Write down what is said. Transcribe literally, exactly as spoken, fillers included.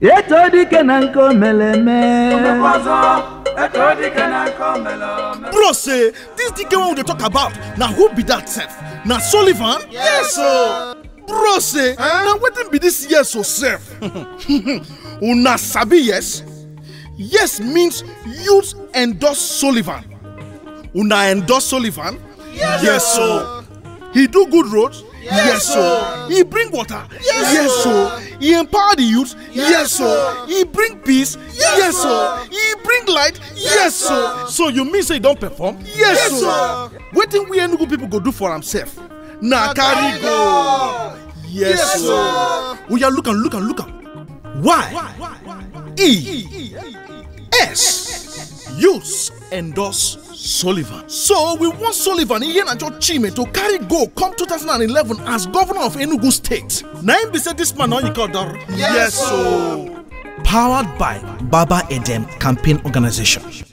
Eto dike na nko meleme. Eto dike na nko meleme. Bro say, this dike one we dey talk about, now who be that self? Na Sullivan? Yes, sir. Bro say, huh? Now wetin be this yes so self? Una sabi yes? Yes means youth endorse Sullivan. Una endorse Sullivan? Yes, yes sir. He do good roads? Yes, yes sir. He bring water? Yes, yes sir. sir. He empower the youth? Yes, Yes sir. sir. He bring peace? Yes, Yes sir. sir. He bring light? Yes sir. So you mean say he don't perform? Yes Yes, sir. sir. Wetin we Enugu people go do for himself? Na Na carry carry go. go. Yes, Yes, sir. sir. Oh yeah, look am, look am, look am. Why? E S Youths endorse Sullivan. So we want Sullivan Iheanacho Chime to carry go come two thousand eleven as governor of Enugu State. Na him be say this man on you call Dar. Yes, sir. Powered by Baba Edem Campaign Organization.